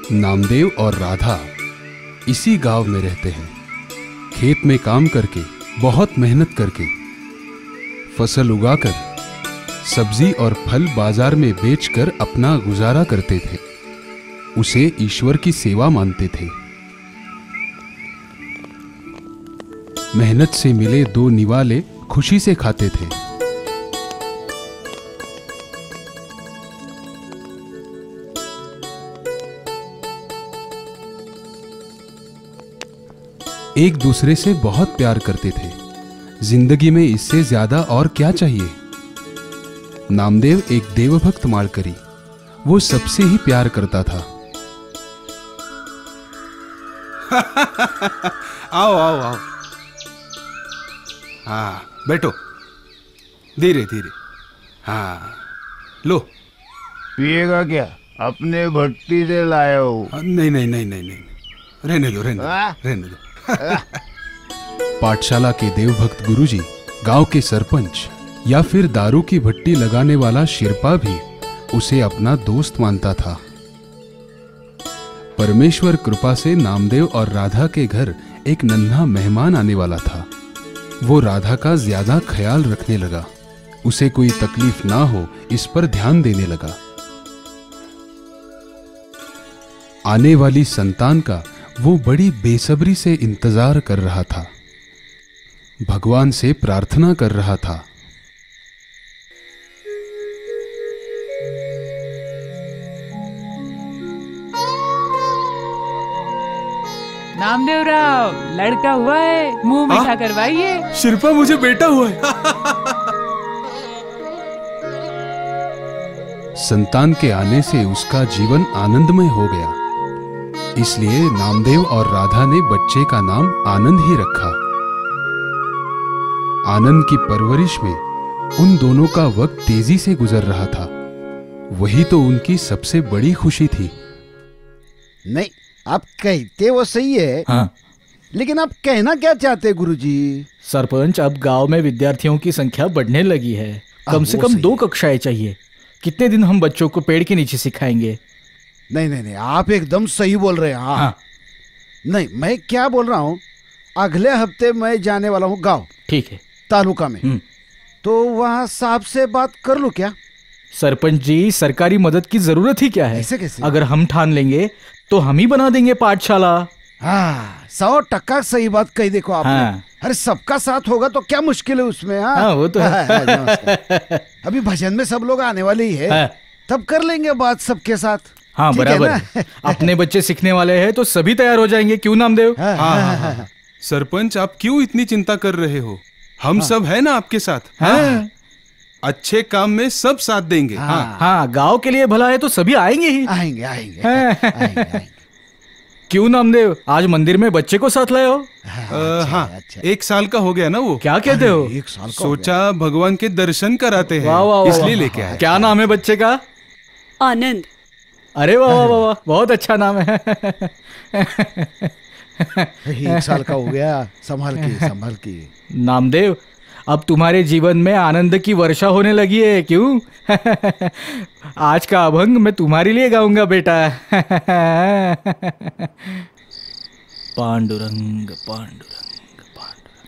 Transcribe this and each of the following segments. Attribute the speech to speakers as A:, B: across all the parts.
A: नामदेव और राधा इसी गांव में रहते हैं। खेत में काम करके, बहुत मेहनत करके, फसल उगाकर, सब्जी और फल बाजार में बेचकर अपना गुजारा करते थे। उसे ईश्वर की सेवा मानते थे। मेहनत से मिले 2 निवाले खुशी से खाते थे। एक दूसरे से बहुत प्यार करते थे। जिंदगी में इससे ज्यादा और क्या चाहिए। नामदेव एक देवभक्त मालकरी, वो सबसे ही प्यार करता था।
B: आओ आओ आओ। हाँ बैठो, धीरे धीरे। हाँ लो।
C: पिएगा क्या? अपने भट्टी से लाए हो?
B: नहीं नहीं नहीं नहीं नहीं, रहने दो रहने दो रहने दो।
A: पाठशाला के देवभक्त गुरुजी, गांव के सरपंच या फिर दारू की भट्टी लगाने वाला शिरपा भी उसे अपना दोस्त मानता था। परमेश्वर कृपा से नामदेव और राधा के घर एक नन्हा मेहमान आने वाला था। वो राधा का ज्यादा ख्याल रखने लगा। उसे कोई तकलीफ ना हो इस पर ध्यान देने लगा। आने वाली संतान का वो बड़ी बेसब्री से इंतजार कर रहा था। भगवान से प्रार्थना कर रहा था।
D: नामदेव राव, लड़का हुआ है, मुंह मीठा करवाइए।
B: शिरपा, मुझे बेटा हुआ है।
A: संतान के आने से उसका जीवन आनंदमय हो गया। इसलिए नामदेव और राधा ने बच्चे का नाम आनंद ही रखा। आनंद की परवरिश में उन दोनों का वक्त तेजी से गुजर रहा था। वही तो उनकी सबसे बड़ी खुशी थी।
E: नहीं, आप कहते वो सही है।
F: हाँ।
E: लेकिन आप कहना क्या चाहते गुरुजी?
F: सरपंच, अब गांव में विद्यार्थियों की संख्या बढ़ने लगी है। कम से कम 2 कक्षाएं चाहिए। कितने दिन हम बच्चों को पेड़ के नीचे सिखाएंगे?
E: नहीं नहीं नहीं, आप एकदम सही बोल रहे हैं। हाँ। नहीं, मैं क्या बोल रहा हूँ, अगले हफ्ते मैं जाने वाला हूँ गांव।
F: ठीक है।
E: तालुका में। तो वहाँ साहब से बात कर लूं क्या?
F: सरपंच जी, सरकारी मदद की जरूरत ही क्या है?
E: कैसे?
F: अगर हम ठान लेंगे तो हम ही बना देंगे पाठशाला।
E: हाँ, 100% सही बात कही। देखो आपने।
F: हाँ।
E: अरे सबका साथ होगा तो क्या मुश्किल है उसमें।
F: हाँ, वो तो है।
E: अभी भजन में सब लोग आने वाले ही है।
F: हाँ।
E: तब कर लेंगे बात सबके साथ।
F: हाँ बराबर। अपने बच्चे सीखने वाले हैं तो सभी तैयार हो जाएंगे। क्यों नामदेव?
B: हाँ। सरपंच, आप क्यों इतनी चिंता कर रहे हो? हम सब है ना आपके साथ।
F: हाँ।
B: अच्छे काम में सब साथ देंगे।
F: हाँ, गांव के लिए भला है तो सभी आएंगे ही।
E: आएंगे।
F: क्यों नामदेव, आज मंदिर में बच्चे को साथ लाए हो?
B: हाँ, 1 साल का हो गया ना वो।
F: क्या कहते हो?
E: 1 साल का।
B: सोचा भगवान के दर्शन कराते हैं।
F: वाह वाह,
B: इसलिए लेके आए।
F: क्या नाम है बच्चे का?
G: आनंद।
F: अरे वाह वाह वाह, बहुत अच्छा नाम है।
E: 1 साल का हो गया। संभाल के।
F: नामदेव, अब तुम्हारे जीवन में आनंद की वर्षा होने लगी है। क्यों? आज का अभंग मैं तुम्हारे लिए गाऊंगा बेटा। पांडुरंग पांडुरंग पांडुरंग।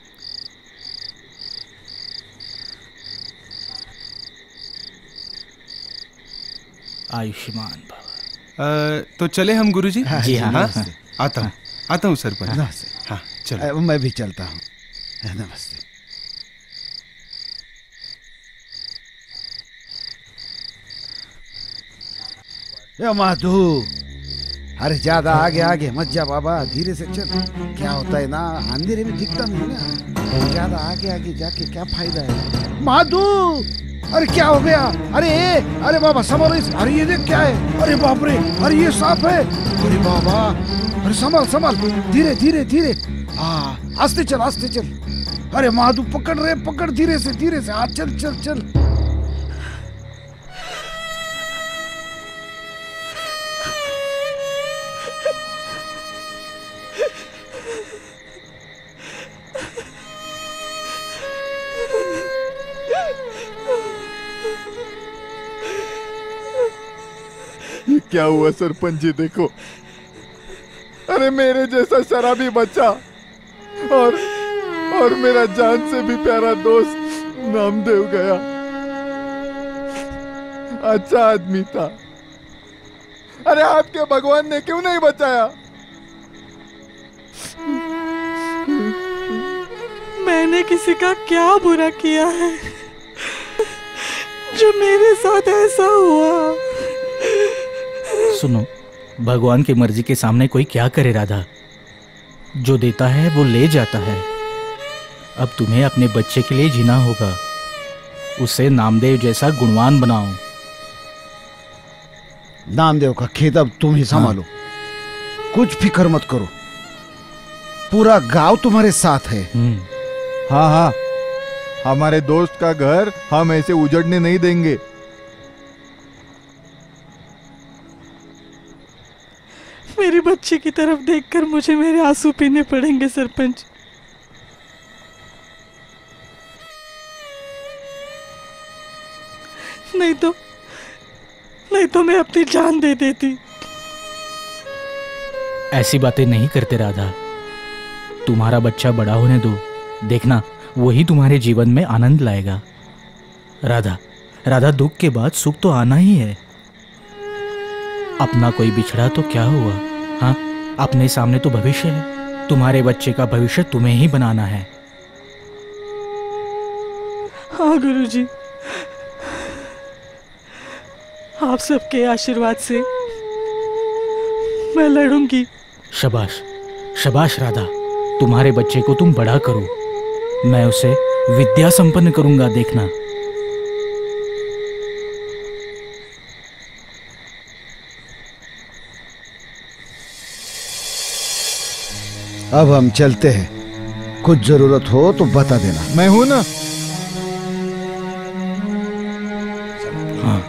F: आयुष्मान भव।
B: तो चले हम गुरुजी?
F: जी हाँ।
B: आता हूँ सरपंच। हाँ चलो।
E: मैं भी चलता हूँ। नमस्ते। माधु, अरे ज्यादा आगे मत जा बाबा, धीरे से चल। क्या होता है ना, अंधेरे में दिखता नहीं ना। ज्यादा आगे जाके क्या फायदा है। माधु, अरे क्या हो गया? अरे बाबा संभालो। अरे ये देख क्या है। अरे बाप रे, अरे ये सांप है। अरे बाबा, अरे संभाल। धीरे। हाँ, आस्ते चल। अरे माधु, पकड़ धीरे से। हाँ चल।
C: ये क्या हुआ सरपंच जी? देखो
G: अरे मेरे जैसा शराबी बच्चा और मेरा जान से भी प्यारा दोस्त नामदेव गया। अच्छा आदमी था। अरे आपके भगवान ने क्यों नहीं बचाया?
H: मैंने किसी का क्या बुरा किया है जो मेरे साथ ऐसा हुआ?
F: सुनो, भगवान की मर्जी के सामने कोई क्या करे राधा। जो देता है वो ले जाता है। अब तुम्हें अपने बच्चे के लिए जीना होगा। उसे नामदेव जैसा गुणवान बनाओ।
E: नामदेव का खेत अब तुम ही संभालो। कुछ फिक्र मत करो, पूरा गांव तुम्हारे साथ है।
G: हाँ हाँ, हमारे दोस्त का घर हम ऐसे उजड़ने नहीं देंगे।
H: मेरे बच्चे की तरफ देखकर मुझे मेरे आंसू पीने पड़ेंगे सरपंच। नहीं तो मैं अपनी जान दे देती।
F: ऐसी बातें नहीं करते राधा। तुम्हारा बच्चा बड़ा होने दो, देखना वही तुम्हारे जीवन में आनंद लाएगा। राधा, दुख के बाद सुख तो आना ही है। अपना कोई बिछड़ा तो क्या हुआ, हाँ? अपने सामने तो भविष्य है। तुम्हारे बच्चे का भविष्य तुम्हें ही बनाना है।
H: हाँ गुरुजी, आप सबके आशीर्वाद से मैं लड़ूंगी।
F: शाबाश राधा, तुम्हारे बच्चे को तुम बड़ा करो। मैं उसे विद्या संपन्न करूंगा, देखना।
E: अब हम चलते हैं। कुछ जरूरत हो तो बता देना।
G: मैं हूं ना।
F: हाँ।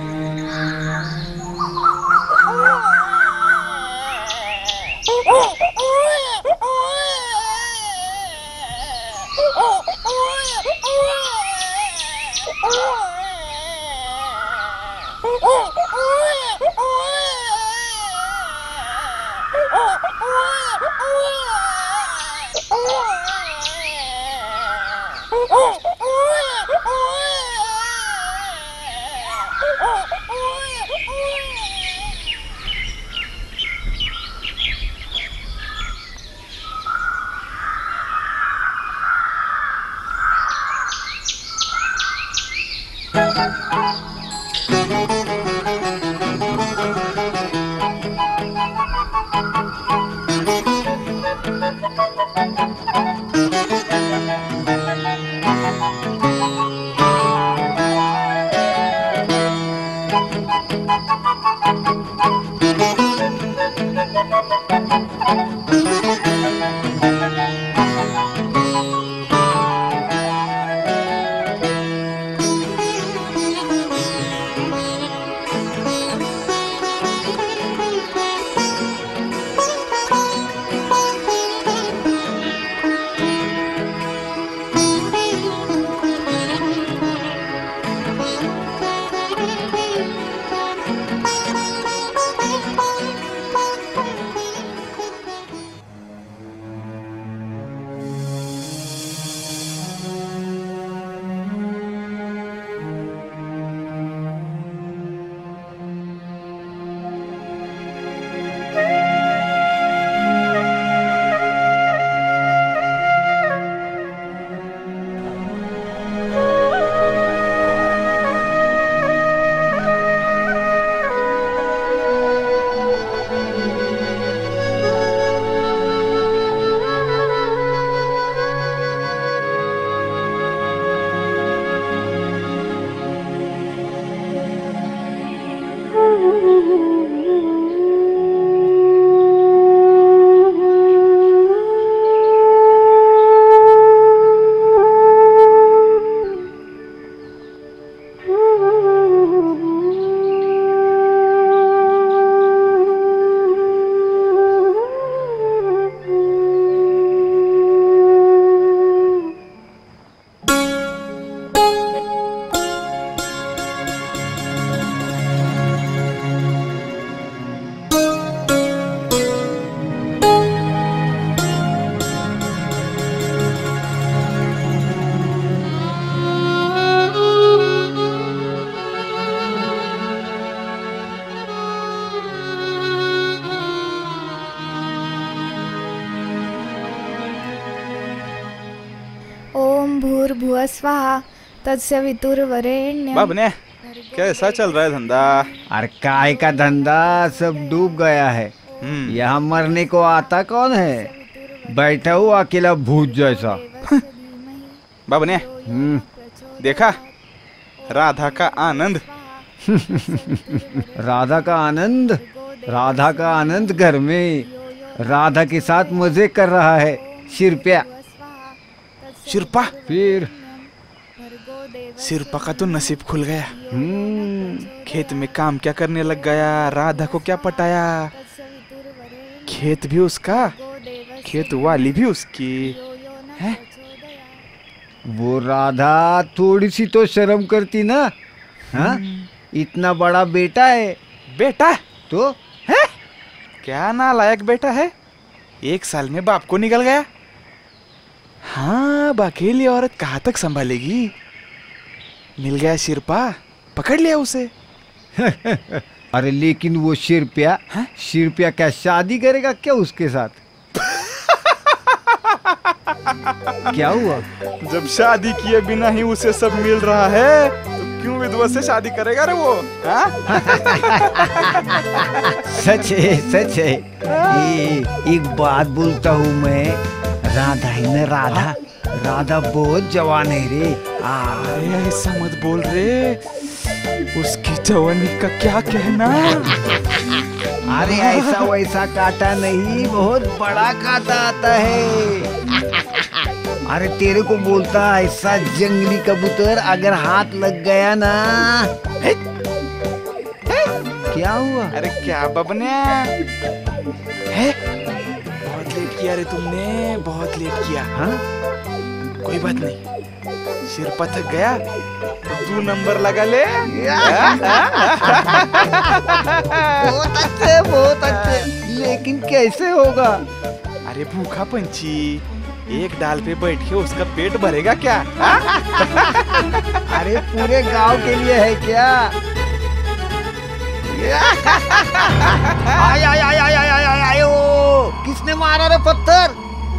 I: ओम भूर्भुवः स्वाहा तत्सवितुर्वरेण्यं।
J: बाबने कैसा चल रहा है धंधा?
C: अरे काय का धंधा, सब डूब गया है। यहाँ मरने को आता कौन है? बैठा हूँ अकेला भूत जैसा।
J: बाबने देखा राधा का आनंद।
C: राधा का आनंद? राधा का आनंद घर में राधा के साथ मजे कर रहा है शिरप्या।
J: शिरपा?
C: फिर
J: शिरपा का तो नसीब खुल गया। खेत में काम क्या करने लग गया, राधा को क्या पटाया। खेत भी उसका, खेत वाली भी उसकी है।
C: वो राधा थोड़ी सी तो शर्म करती ना। हाँ, इतना बड़ा बेटा है।
J: बेटा
C: तो
J: है क्या? नालायक बेटा है, 1 साल में बाप को निकल गया। हाँ, अकेली औरत कहाँ तक संभालेगी। मिल गया शिरपा, पकड़ लिया उसे।
C: अरे लेकिन वो शिरप्या, शिरप्या क्या शादी करेगा क्या उसके साथ? क्या हुआ?
J: जब शादी किए बिना ही उसे सब मिल रहा है तो क्यों विधवा से शादी करेगा रे वो?
C: सच है, सच है। एक बात बोलता हूँ मैं, राधा है ना, राधा राधा बहुत जवान है रे।
J: अरे ऐसा मत बोल रे, उसकी जवानी का क्या कहना।
C: अरे ऐसा वैसा काटा नहीं, बहुत बड़ा काटा आता है। अरे तेरे को बोलता, ऐसा जंगली कबूतर अगर हाथ लग गया ना। क्या हुआ?
J: अरे क्या बबने है? बहुत लेट किया रे तुमने, बहुत लेट किया।
C: हाँ,
J: कोई बात नहीं, शिरपा थक गया तो 2 नंबर लगा ले।
C: बहुत अच्छे, बहुत अच्छे। लेकिन कैसे होगा?
J: अरे भूखा पंछी एक डाल पे बैठ के उसका पेट भरेगा क्या?
C: अरे पूरे गांव के लिए है क्या? आय आय आय आय आय आय आय, ओ किसने मारा रे पत्थर?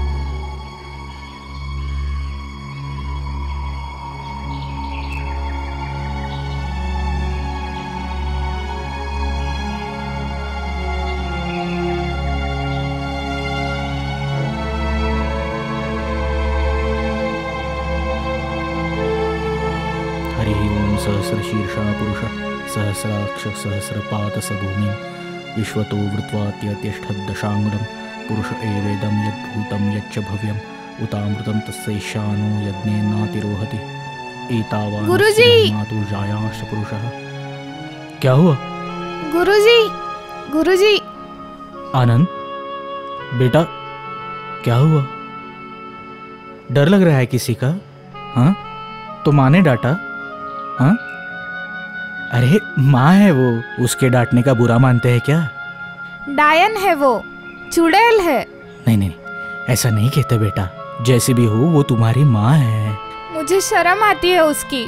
F: सहस्रशीर्षा पुरुष सहस्राक्ष सहस्रपात स भूमि विश्वतो वृत्वात्यतिष्ठद्दशांगुलं पुरुष एवेदं यद्भूतं यच्च भव्यं उतामृतं तस्यैशानो यज्ञेनातिरोहति एतावान्
I: गुरुजी!
F: मातु जायांश पुरुषः। क्या हुआ?
I: गुरुजी, गुरुजी।
F: आनंद बेटा, क्या हुआ? डर लग रहा है किसी का? हाँ, तो माँ ने डांटा? हाँ? अरे माँ है वो, उसके डांटने का बुरा मानते हैं क्या?
I: डायन है वो, चुड़ैल है।
F: नहीं नहीं, ऐसा नहीं कहते बेटा, जैसी भी हो वो तुम्हारी माँ है।
I: मुझे शर्म आती है उसकी,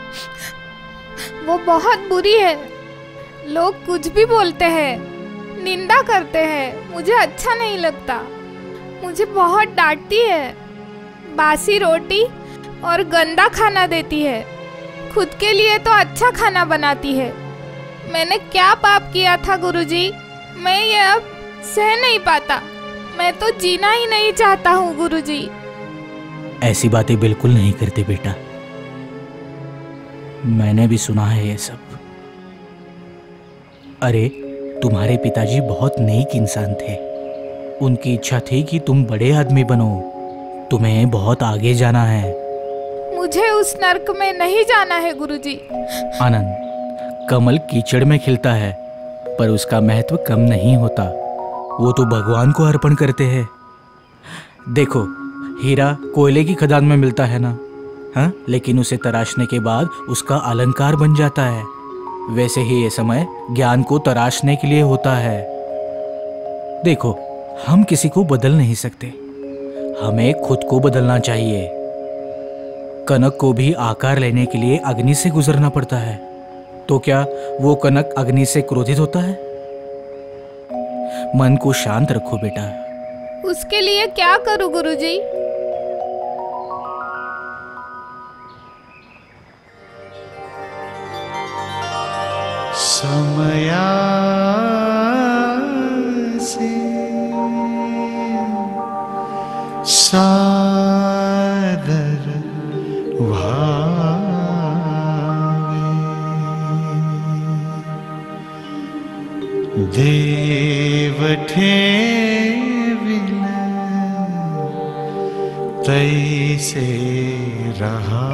I: वो बहुत बुरी है। लोग कुछ भी बोलते हैं, निंदा करते हैं, मुझे अच्छा नहीं लगता। मुझे बहुत डांटती है, बासी रोटी और गंदा खाना देती है, खुद के लिए तो अच्छा खाना बनाती है। मैंने क्या पाप किया था गुरुजी? मैं ये अब सह नहीं पाता, मैं तो जीना ही नहीं चाहता हूँ गुरुजी।
F: ऐसी बातें बिल्कुल नहीं करते बेटा, मैंने भी सुना है ये सब। अरे तुम्हारे पिताजी बहुत नेक इंसान थे, उनकी इच्छा थी कि तुम बड़े आदमी बनो, तुम्हें बहुत आगे जाना है।
I: मुझे उस नर्क में नहीं जाना है गुरुजी।
F: आनंद, कमल कीचड़ में खिलता है पर उसका महत्व कम नहीं होता, वो तो भगवान को अर्पण करते हैं। देखो, हीरा कोयले की खदान में मिलता है ना, हाँ, लेकिन उसे तराशने के बाद उसका अलंकार बन जाता है। वैसे ही ये समय ज्ञान को तराशने के लिए होता है। देखो, हम किसी को बदल नहीं सकते, हमें खुद को बदलना चाहिए। कनक को भी आकार लेने के लिए अग्नि से गुजरना पड़ता है, तो क्या वो कनक अग्नि से क्रोधित होता है? मन को शांत रखो बेटा।
I: उसके लिए क्या करूं गुरुजी?
K: समया से सादर भावे देवठे विल तैसे रहा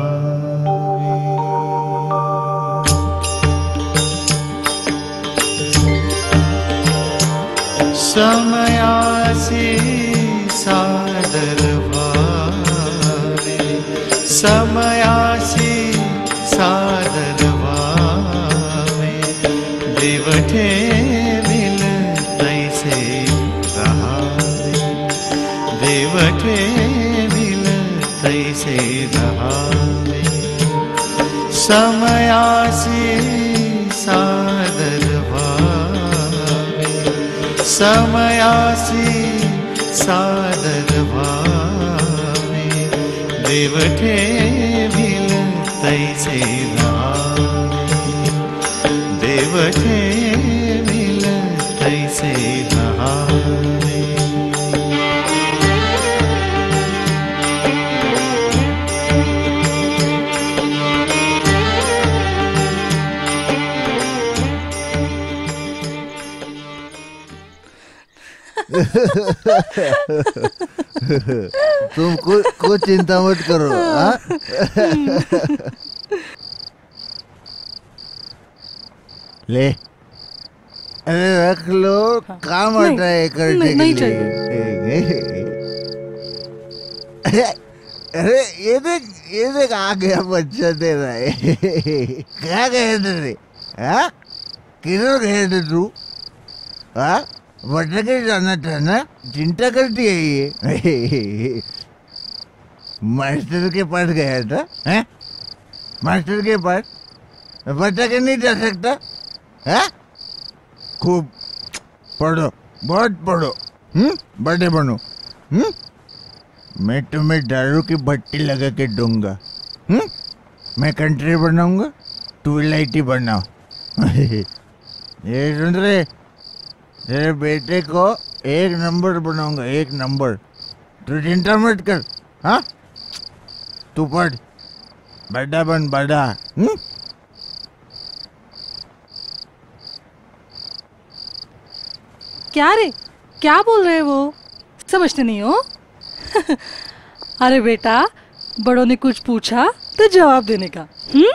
K: समयासी सादर भावे समयासी सादर भावे देवठे मिल तैसे रहावे देवठे मिल तैसे रहावे समयासी सादर समयासी सादर भावे देवठे मिल तैसे रहावे देवठे मिल तैसे रहावे
E: तुम कुछ चिंता मत करो। ले अरे रख लो, काम आता है करने के लिए। अरे ये देख आ गया बच्चा तेरा। क्या कहे तेरे? किधर गए थे तू? भटके जाना था ना, चिंता करती है ये। मास्टर के पास गया था? हैं? मास्टर के पास भटके नहीं जा सकता? हैं? खूब पढ़ो, बहुत पढ़ो, बड़े बनो। मैं तुम्हें दारू की भट्टी लगा के दूंगा। मैं कंट्री बनाऊंगा, तू इलायची बनाओ। ये सुन रहे? तेरे बेटे को 1 नंबर बनाऊंगा, 1 नंबर। तू चिंता मत कर। हाँ, तू पढ़, बड़ा बन बड़ा।
H: क्या रे, क्या बोल रहे वो? समझते नहीं हो? अरे बेटा, बड़ों ने कुछ पूछा तो जवाब देने का।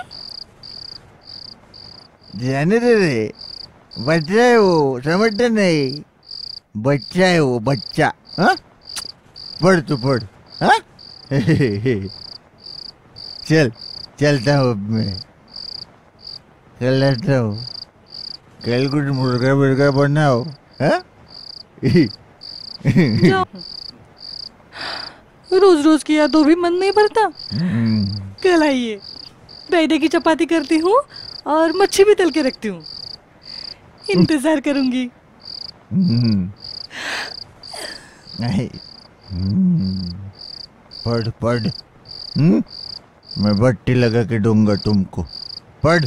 E: जाने दे रे, बच्चा है वो, समझते नहीं। बच्चा है वो, बच्चा। हाँ, पढ़ तू पढ़। हाँ, चलता हूँ अब मैं, चल आता हूँ। कल कुछ मुर्गा मुर्गा बनाओ। हाँ,
H: रोज रोज किया तो भी मन नहीं भरता। कल आइए, मैदे की चपाती करती हूँ और मच्छी भी तल के रखती हूँ। इंतजार करूंगी।
E: नहीं, पढ़ पढ़। मैं भट्टी लगा के दूंगा तुमको। पढ़।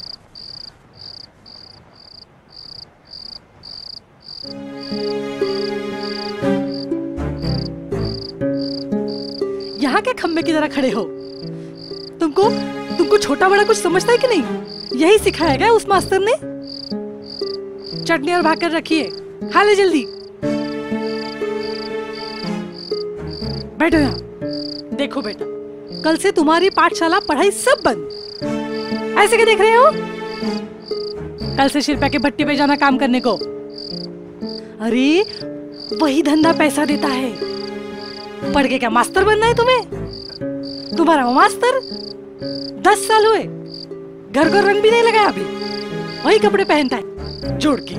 H: यहाँ क्या खम्बे की तरह खड़े हो? तुमको छोटा बड़ा कुछ समझता है कि नहीं? यही सिखाया गया उस मास्टर ने। चटनी और भाकर रखिए, खा ले जल्दी। बैठो यहाँ। देखो बेटा, कल से तुम्हारी पाठशाला पढ़ाई सब बंद। ऐसे क्या देख रहे हो? कल से शिल्पा के भट्टी पे जाना काम करने को। अरे वही धंधा पैसा देता है। पढ़ के क्या मास्टर बनना है तुम्हें? तुम्हारा वो मास्टर 10 साल हुए, घर को रंग भी नहीं लगाया अभी, वही कपड़े पहनता है जोड़ के।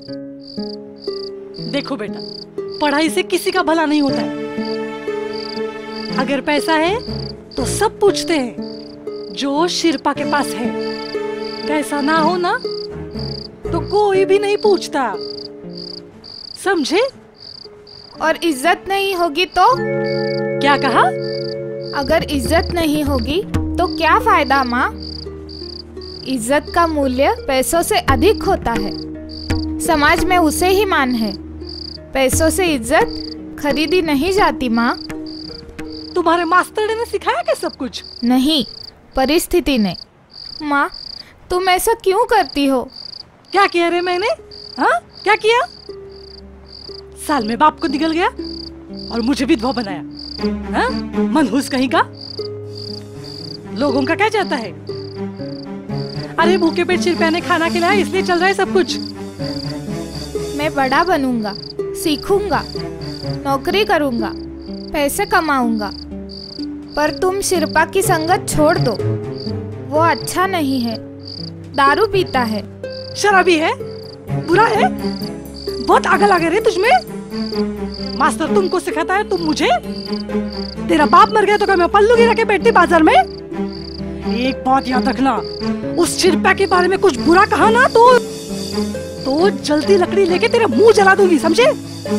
H: देखो बेटा, पढ़ाई से किसी का भला नहीं होता है। अगर पैसा है तो सब पूछते हैं, जो शिल्पा के पास है। पैसा ना हो ना तो कोई भी नहीं पूछता, समझे?
I: और इज्जत नहीं होगी तो?
H: क्या कहा?
I: अगर इज्जत नहीं होगी तो क्या फायदा माँ? इज्जत का मूल्य पैसों से अधिक होता है। समाज में उसे ही मान है। पैसों से इज्जत खरीदी नहीं जाती माँ।
H: तुम्हारे मास्टर ने सिखाया क्या सब कुछ?
I: नहीं, परिस्थिति ने। माँ, तुम ऐसा क्यों करती हो?
H: क्या किया रे मैंने? हाँ, क्या किया? साल में बाप को निकल गया और मुझे विधवा बनाया। हाँ? मनहूस कहीं का। लोगों का क्या चाहता है? अरे भूखे पेट शिल्पा ने खाना खिलाया इसलिए चल रहा है सब कुछ।
I: मैं बड़ा बनूंगा, सीखूंगा, नौकरी करूंगा, पैसे कमाऊंगा, पर तुम शिल्पा की संगत छोड़ दो। वो अच्छा नहीं है, दारू पीता है,
H: शराबी है, बुरा है, बहुत आग लगे रे तुझमें। मास्टर तुमको सिखाता है, तुम मुझे? तेरा बाप मर गया तो क्या मैं पल्लू गिरा के बैठती बाजार में? एक बात याद रखना, उस शिल्पा के बारे में कुछ बुरा कहा ना तो जल्दी लकड़ी लेके तेरा मुंह जला दूंगी, समझे?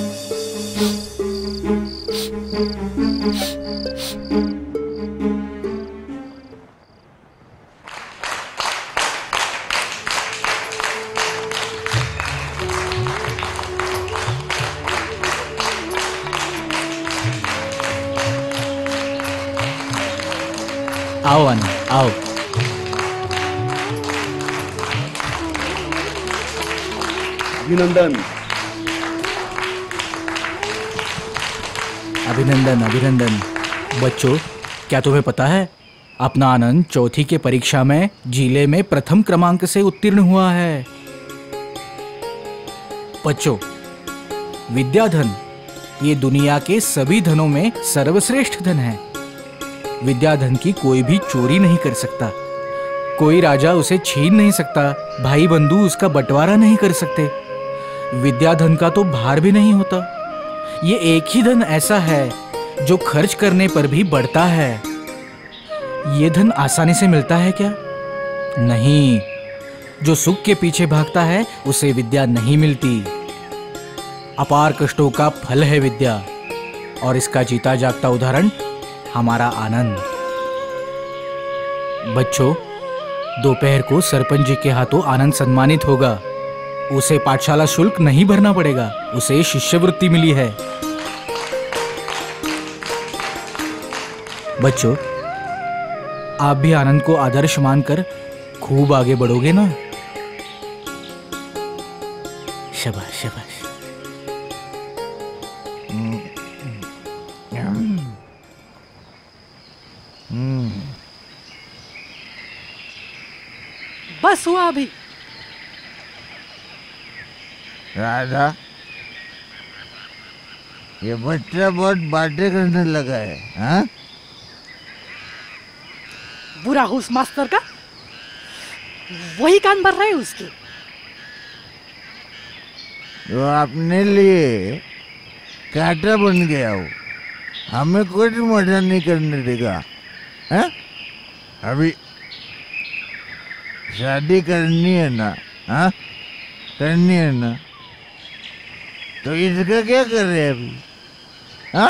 F: आओ आनंद, आओ।
L: अभिनंदन।
F: अभिनंदन अभिनंदन। बच्चों, क्या तुम्हें पता है अपना आनंद चौथी के परीक्षा में जिले में प्रथम क्रमांक से उत्तीर्ण हुआ है। बच्चों, विद्याधन ये दुनिया के सभी धनों में सर्वश्रेष्ठ धन है। विद्याधन की कोई भी चोरी नहीं कर सकता, कोई राजा उसे छीन नहीं सकता, भाई बंधु उसका बंटवारा नहीं कर सकते। विद्याधन का तो भार भी नहीं होता। ये एक ही धन ऐसा है जो खर्च करने पर भी बढ़ता है। ये धन आसानी से मिलता है क्या? नहीं। जो सुख के पीछे भागता है उसे विद्या नहीं मिलती। अपार कष्टों का फल है विद्या, और इसका जीता जागता उदाहरण हमारा आनंद। बच्चों, दोपहर को सरपंच जी के हाथों आनंद सम्मानित होगा। उसे पाठशाला शुल्क नहीं भरना पड़ेगा, उसे शिष्यवृत्ति मिली है। बच्चों, आप भी आनंद को आदर्श मानकर खूब आगे बढ़ोगे ना? शाबाश शाबाश।
H: बस हुआ अभी।
E: राधा, ये बच्चा बहुत बातें करने लगा है। हाँ?
H: बुरा हो उस मास्टर का, वही कान भर रहे हैं उसके।
E: तो अपने लिए कांटा बन गया हो, हमें कुछ मजा नहीं करने देगा। हाँ? अभी शादी करनी है ना? हाँ, करनी है ना? तो इसका क्या कर रहे हैं अभी? हाँ,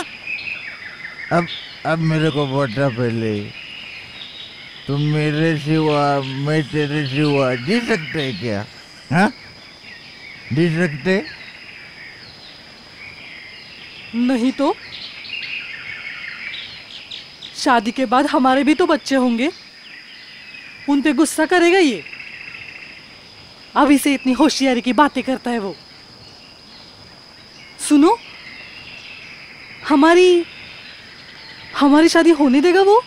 E: अब मेरे को बता पहले, तुम मेरे सिवा, मैं तेरे सिवा जी सकते हैं क्या? हाँ, जी सकते?
H: नहीं तो शादी के बाद हमारे भी तो बच्चे होंगे, उन पे गुस्सा करेगा ये? अभी से इतनी होशियारी की बातें करता है वो। सुनो, हमारी शादी होने देगा वो?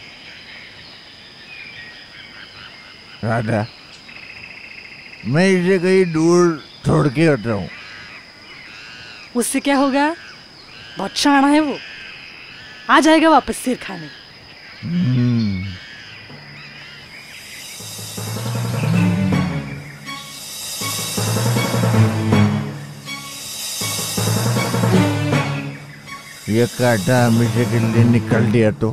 E: राधा, मैं इसे कहीं दूर छोड़ के हटा हूँ।
H: उससे क्या होगा? बहुत शाना है वो, आ जाएगा वापस सिर खाने।
E: ये कांटा हमेशा के लिए निकल दिया तो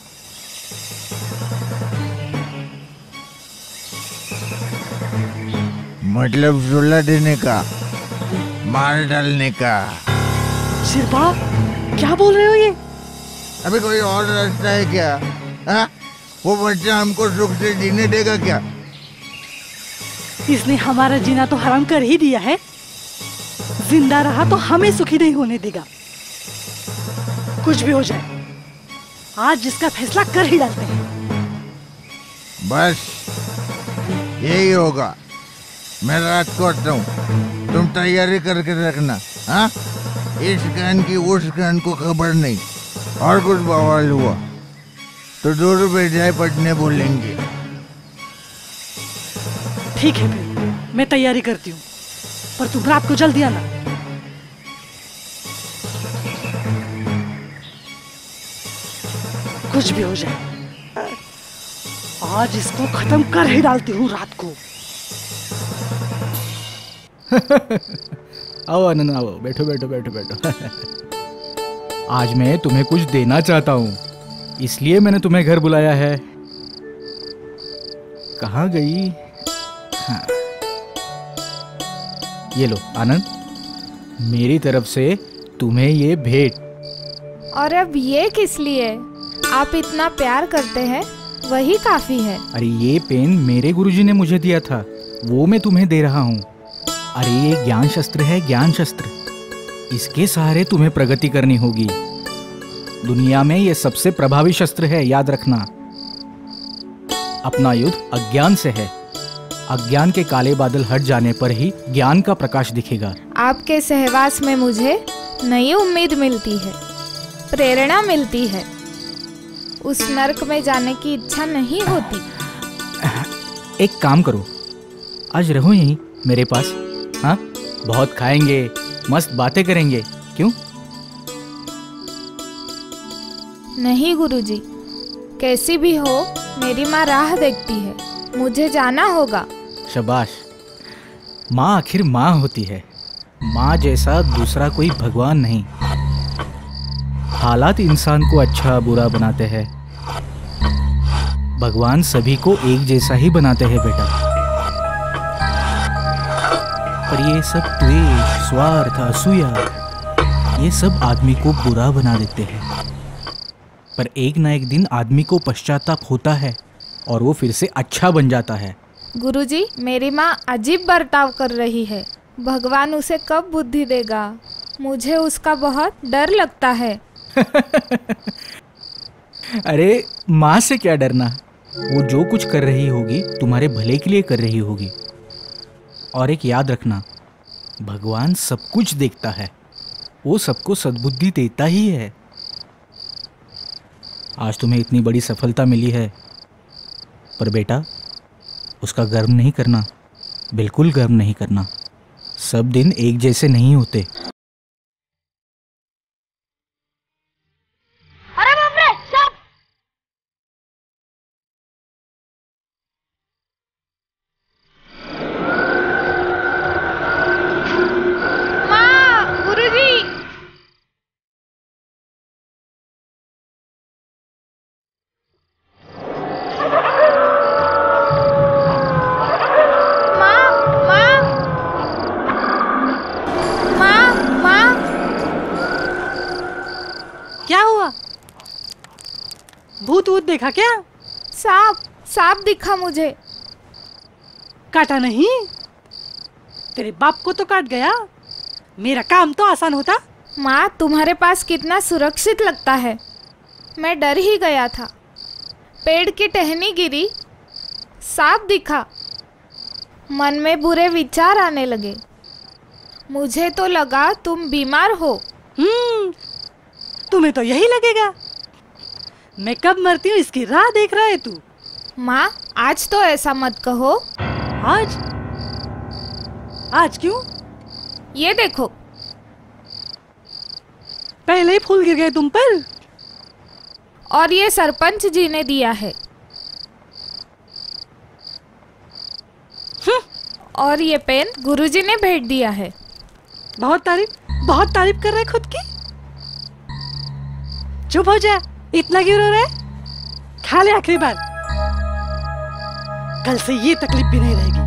E: मतलब सुलह देने का, मार डालने का।
H: शिल्पा, क्या बोल रहे हो ये?
E: अभी कोई और रास्ता है क्या? हाँ? वो बच्चा हमको सुख से जीने देगा क्या?
H: इसने हमारा जीना तो हराम कर ही दिया है, जिंदा रहा तो हमें सुखी नहीं होने देगा। कुछ भी हो जाए, आज जिसका फैसला कर ही डालते हैं।
E: बस यही होगा। मैं रात को आता हूँ, तुम तैयारी करके रखना। हाँ, इस कान की उस कान को खबर नहीं, और कुछ बवाल हुआ तो 2 रुपए जाए पटने बोलेंगे।
H: ठीक है, फिर मैं तैयारी करती हूँ, पर तुम रात को जल्दी आना। कुछ भी हो जाए, आज इसको खत्म कर ही डालती हूँ रात को।
F: आओ आनंद, आओ, बैठो बैठो बैठो बैठो। आज मैं तुम्हें कुछ देना चाहता हूँ, इसलिए मैंने तुम्हें घर बुलाया है। कहाँ गई? हाँ। ये लो आनंद, मेरी तरफ से तुम्हें ये भेंट।
I: और अब ये किस लिए? आप इतना प्यार करते हैं, वही काफी है।
F: अरे ये पेन मेरे गुरुजी ने मुझे दिया था, वो मैं तुम्हें दे रहा हूँ। अरे ये ज्ञान शस्त्र है, ज्ञान शस्त्र। इसके सहारे तुम्हें प्रगति करनी होगी। दुनिया में ये सबसे प्रभावी शस्त्र है, याद रखना। अपना युद्ध अज्ञान से है। अज्ञान के काले बादल हट जाने पर ही ज्ञान का प्रकाश दिखेगा।
I: आपके सहवास में मुझे नई उम्मीद मिलती है, प्रेरणा मिलती है। उस नर्क में जाने की इच्छा नहीं होती।
F: एक काम करो, आज रहो यहीं मेरे पास। हाँ, बहुत खाएंगे, मस्त बातें करेंगे, क्यों?
I: नहीं गुरुजी, कैसी भी हो मेरी माँ राह देखती है, मुझे जाना होगा।
F: शाबाश, माँ आखिर माँ होती है। माँ जैसा दूसरा कोई भगवान नहीं। हालात इंसान को अच्छा बुरा बनाते हैं, भगवान सभी को एक जैसा ही बनाते हैं बेटा। पर ये सब द्वेष, स्वार्थ, असूया, ये सब आदमी को बुरा बना देते हैं। पर एक ना एक दिन आदमी को पश्चाताप होता है और वो फिर से अच्छा बन जाता है।
I: गुरुजी, मेरी माँ अजीब बर्ताव कर रही है। भगवान उसे कब बुद्धि देगा? मुझे उसका बहुत डर लगता है।
F: अरे माँ से क्या डरना, वो जो कुछ कर रही होगी तुम्हारे भले के लिए कर रही होगी। और एक याद रखना, भगवान सब कुछ देखता है, वो सबको सद्बुद्धि देता ही है। आज तुम्हें इतनी बड़ी सफलता मिली है, पर बेटा उसका गर्व नहीं करना, बिल्कुल गर्व नहीं करना। सब दिन एक जैसे नहीं होते।
M: अरे बाप रे, सब!
I: माँ, गुरुजी!
H: क्या हुआ? भूत वूत देखा क्या?
I: सांप, सांप दिखा मुझे।
H: काटा नहीं? तेरे बाप को तो काट गया, मेरा काम तो आसान होता।
I: माँ, तुम्हारे पास कितना सुरक्षित लगता है। मैं डर ही गया था। पेड़ की टहनी गिरी, सांप दिखा, मन में बुरे विचार आने लगे। मुझे तो लगा तुम बीमार हो।
H: तुम्हें तो यही लगेगा। मैं कब मरती हूँ इसकी राह देख रहा है तू।
I: माँ, आज तो ऐसा मत कहो।
H: आज? आज क्यों?
I: ये देखो।
H: पहले ही फूल गिर गए तुम पर।
I: और ये सरपंच जी ने दिया है। और ये पेन गुरुजी ने भेंट दिया है।
H: बहुत तारीफ कर रहे खुद की। चुप हो जा, इतना क्यों रो रहा है? खा ले आखिरी बार, कल से ये तकलीफ भी नहीं रहेगी।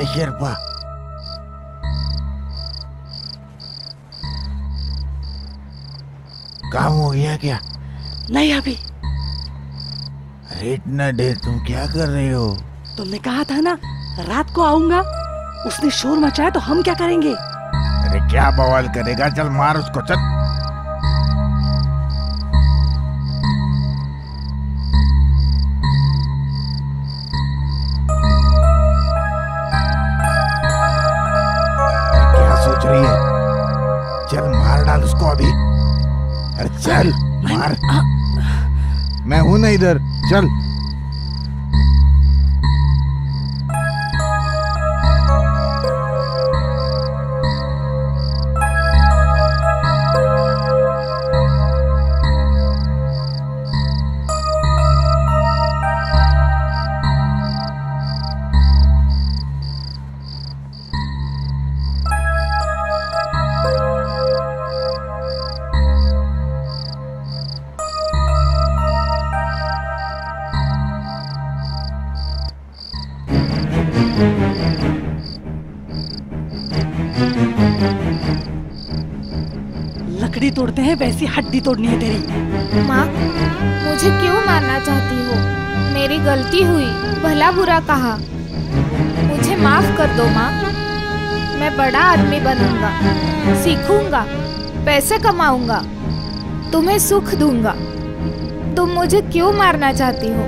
E: शेरपा, काम हो गया क्या?
H: नहीं अभी।
E: अरे इतना देर तुम क्या कर रहे हो?
H: तुमने कहा था ना रात को आऊंगा, उसने शोर मचाया तो हम क्या करेंगे?
E: अरे क्या बवाल करेगा, चल मार उसको, चल। क्या सोच रही है? चल मार डाल उसको अभी। अरे चल मार। मैं हूं ना इधर, चल।
H: लकड़ी तोड़ते हैं वैसी हड्डी तोड़नी है तेरी।
I: माँ, मुझे क्यों मारना चाहती हो? मेरी गलती हुई, भला बुरा कहा, मुझे माफ कर दो माँ। मैं बड़ा आदमी बनूंगा, सीखूंगा, पैसे कमाऊंगा, तुम्हें सुख दूंगा। तुम मुझे क्यों मारना चाहती हो?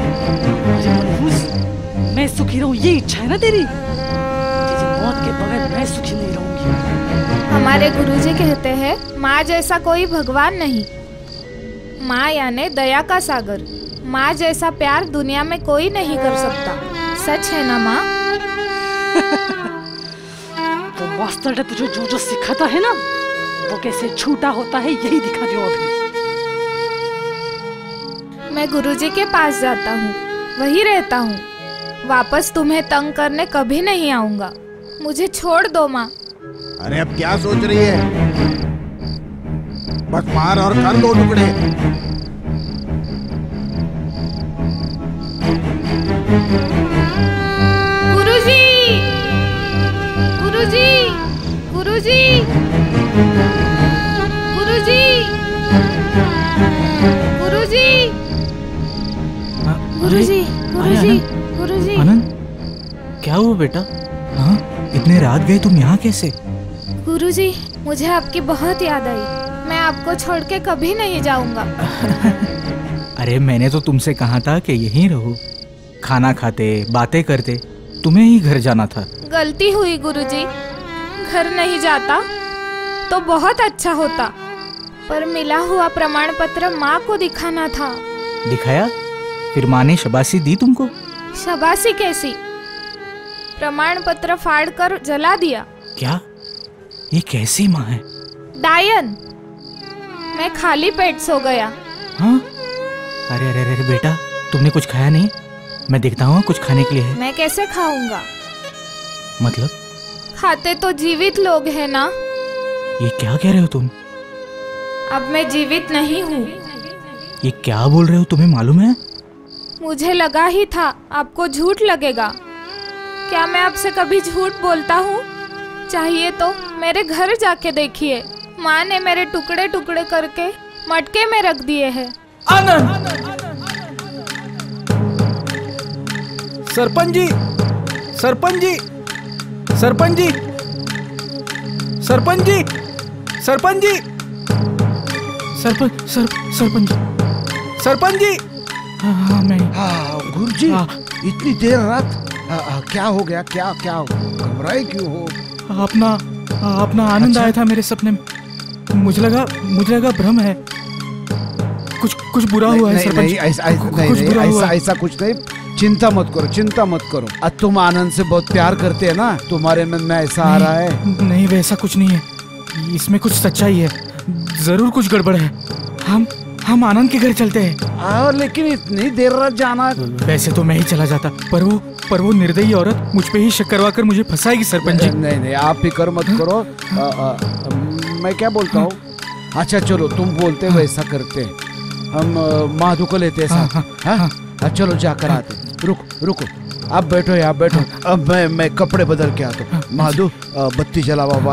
H: मैं सुखी रहूं ये इच्छा है ना तेरी? मौत के बगैर मैं सुखी नहीं रहूंगी।
I: हमारे गुरुजी कहते हैं माँ जैसा कोई भगवान नहीं। माँ यानी दया का सागर। माँ जैसा प्यार दुनिया में कोई नहीं कर सकता। सच है ना माँ?
H: वो मास्टर ने तुझे जो जो सिखाता है ना, वो कैसे झूठा होता है यही दिखा दो अभी।
I: मैं गुरुजी के पास जाता हूँ, वही रहता हूँ। वापस तुम्हें तंग करने कभी नहीं आऊंगा। मुझे छोड़ दो माँ।
E: अरे अब क्या सोच रही है? बस मार और कर दो टुकड़े।
I: गुरुजी, गुरुजी, गुरुजी, गुरुजी, गुरुजी, गुरुजी, गुरुजी, गुरुजी।
F: आनंद, क्या हुआ बेटा? हाँ, इतने रात गए तुम यहाँ कैसे?
I: गुरुजी, मुझे आपकी बहुत याद आई। मैं आपको छोड़ के कभी नहीं जाऊंगा।
F: अरे मैंने तो तुमसे कहा था कि यहीं रहो, खाना खाते, बातें करते। तुम्हें ही घर जाना था।
I: गलती हुई गुरुजी, घर नहीं जाता तो बहुत अच्छा होता, पर मिला हुआ प्रमाण पत्र माँ को दिखाना था।
F: दिखाया? फिर माँ ने शाबाशी दी तुमको?
I: शाबाशी कैसी? प्रमाण पत्र फाड़ कर जला दिया।
F: क्या? ये कैसी माँ है?
I: डायन। मैं खाली पेट सो गया।
F: हाँ? अरे अरे अरे बेटा, तुमने कुछ खाया नहीं? मैं देखता हूँ कुछ खाने के लिए है।
I: मैं कैसे खाऊंगा?
F: मतलब?
I: खाते तो जीवित लोग हैं ना।
F: ये क्या कह रहे हो तुम?
I: अब मैं जीवित नहीं हूँ।
F: ये क्या बोल रहे हो, तुम्हें मालूम है?
I: मुझे लगा ही था आपको झूठ लगेगा। क्या मैं आपसे कभी झूठ बोलता हूँ? चाहिए तो मेरे घर जाके देखिए, माँ ने मेरे टुकड़े टुकड़े करके मटके में रख दिए हैं।
F: आनंद! सरपंच जी, सरपंच जी, सरपंच जी, सरपंच जी, सरपंच जी, सरपंच जी, सरपंच जी। हाँ मैं।
E: गुरुजी, इतनी देर रात क्या हो गया? क्या क्या घबराए क्यों हो?
F: अपना आनंद आया था मेरे सपने में। मुझे लगा भ्रम है। कुछ बुरा हुआ है सरपंच।
E: ऐसा कुछ नहीं। चिंता मत करो। अब तुम आनंद से बहुत प्यार करते हैं ना, तुम्हारे मन में ऐसा आ रहा है।
F: नहीं, वैसा कुछ नहीं है। इसमें कुछ सच्चाई है। जरूर कुछ गड़बड़ है। हम आनंद के घर चलते हैं।
E: लेकिन इतनी देर रात जाना।
F: वैसे तो मैं ही चला जाता, पर वो निर्दयी औरत मुझ पे ही शक करवा कर मुझे फंसाएगी सरपंच जी।
E: नहीं, आप फिक्र मत करो। मैं क्या बोलता हूँ? अच्छा चलो, तुम बोलते वैसा करते हैं। हम माधु को लेते हैं साथ। हाँ, चलो जाकर आते। रुको। आप बैठो यहाँ बैठो। अब मैं कपड़े बदल के आता हूँ। माधु बत्ती जला बाबा।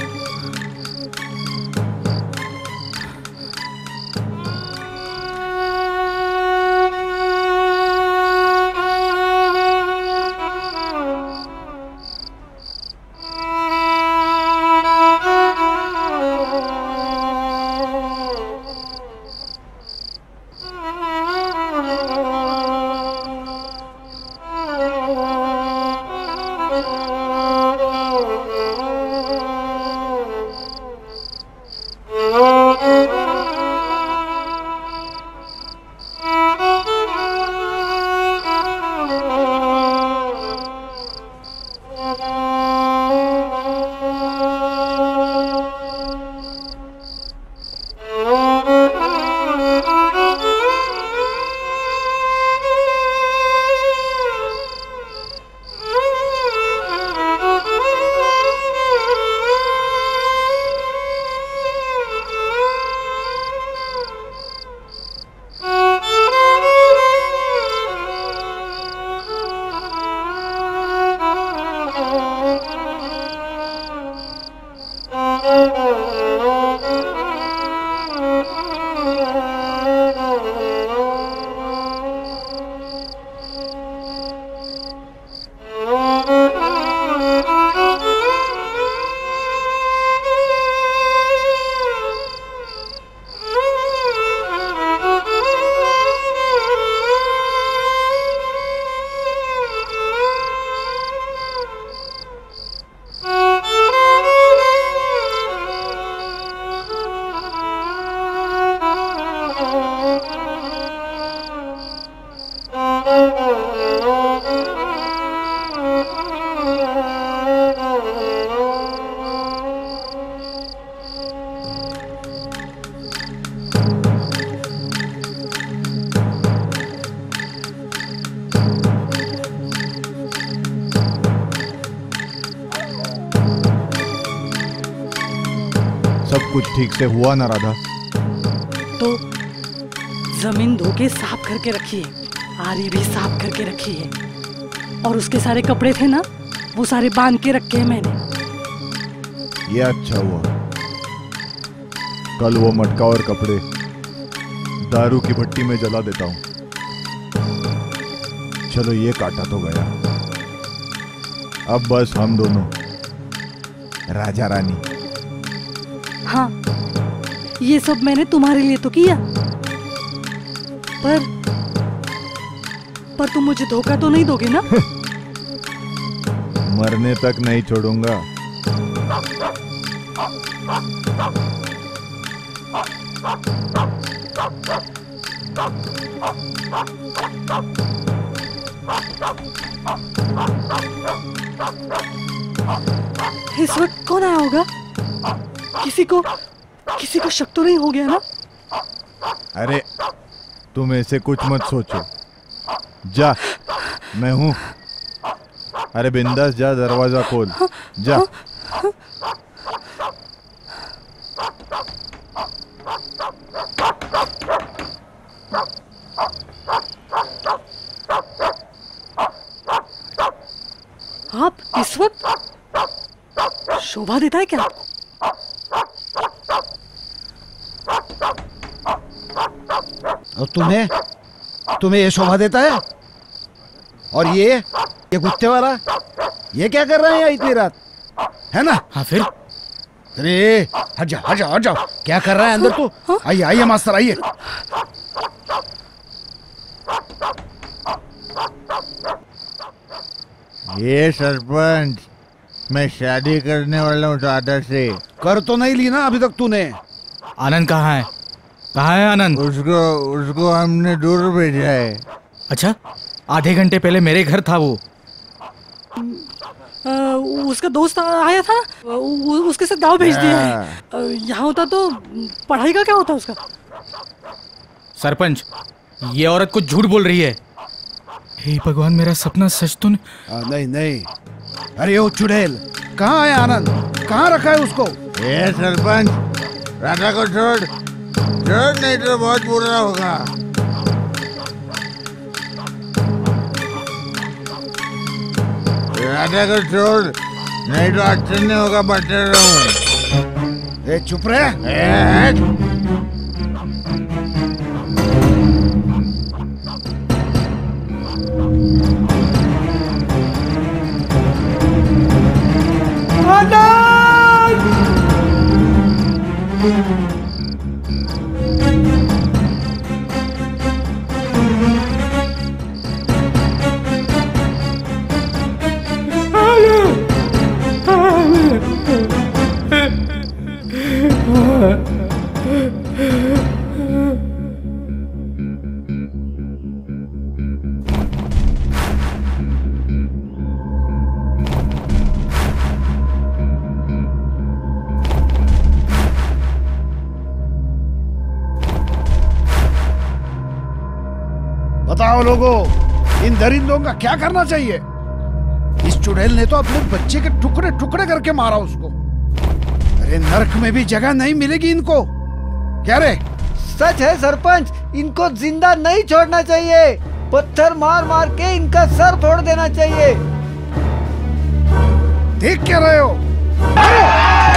G: सब कुछ ठीक से हुआ ना राधा?
H: तो जमीन धो के साफ करके रखिए, आरी भी साफ करके रखिए, और उसके सारे कपड़े थे ना वो सारे बांध के रखे हैं मैंने।
G: ये अच्छा हुआ। कल वो मटका और कपड़े दारू की भट्टी में जला देता हूँ। चलो ये काटा तो गया, अब बस हम दोनों राजा रानी।
H: हाँ, ये सब मैंने तुम्हारे लिए तो किया, पर तुम मुझे धोखा तो नहीं दोगे ना?
G: मरने तक नहीं छोड़ूंगा।
H: इस वक्त कौन आया होगा? किसी को शक तो नहीं हो गया ना?
G: अरे तुम ऐसे कुछ मत सोचो, जा मैं हूं। अरे बिंदास जा, दरवाजा खोल, जा।
H: आप इस वक्त शोभा देता है क्या?
E: और तुम्हें ये शोभा देता है? और ये कुत्ते वाला ये क्या कर रहे हैं इतनी रात, है ना?
F: हाँ फिर?
E: अरे हट जाओ, क्या कर रहा है अंदर तू? आइए मास्टर आइए।
G: ये सरपंच, मैं शादी करने वाला हूँ दादा से।
E: कर तो नहीं ली ना अभी तक तूने?
F: आनंद कहाँ है? कहाँ है आनंद?
G: उसको हमने दूर भेजा है।
F: अच्छा, आधे घंटे पहले मेरे घर था वो।
H: उसका दोस्त आया था ना, उसके साथ गाँव भेज दिया है। यहाँ होता तो पढ़ाई का क्या होता उसका?
F: सरपंच, ये औरत कुछ झूठ बोल रही है। हे भगवान, मेरा सपना सच तो
E: नहीं। अरे वो चुड़ैल कहाँ है? आनंद कहाँ रखा है उसको?
G: ये सरपंच, राधा को छोड़ नहीं तो बहुत बुरा होगा।
E: राधा को छोड़, नहीं तो अच्छा नहीं होगा, बटे रहूं। ए चुप रहे। बताओ लोगों, इन दरिंदों का क्या करना चाहिए? इस चुड़ैल ने तो अपने बच्चे के टुकड़े टुकड़े करके मारा उसको। अरे नरक में भी जगह नहीं मिलेगी इनको। क्या रे?
C: सच है सरपंच, इनको जिंदा नहीं छोड़ना चाहिए, पत्थर मार मार के इनका सर फोड़ देना चाहिए।
E: देख क्या रहे हो?